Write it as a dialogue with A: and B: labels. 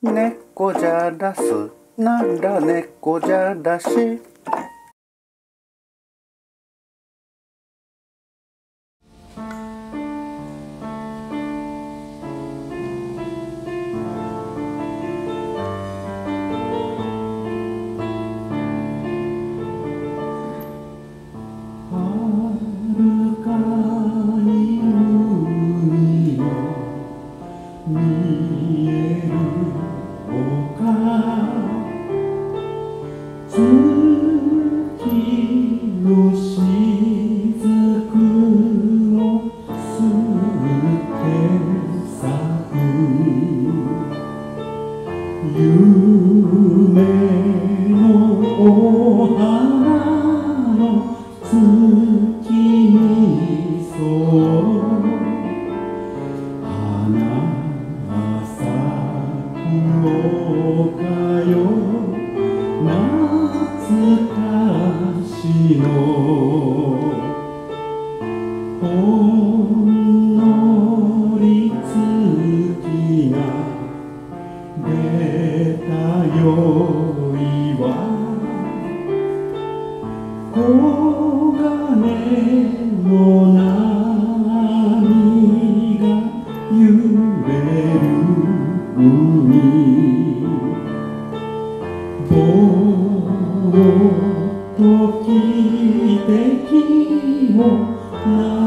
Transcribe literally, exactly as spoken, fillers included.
A: 猫じゃらすなら猫じゃらし。
B: 見える丘、月の雫を吸って咲く夢のお花の月にそう懐かしのほんのり月が出た夜は黄金の波が揺れる海ぼーっと汽笛を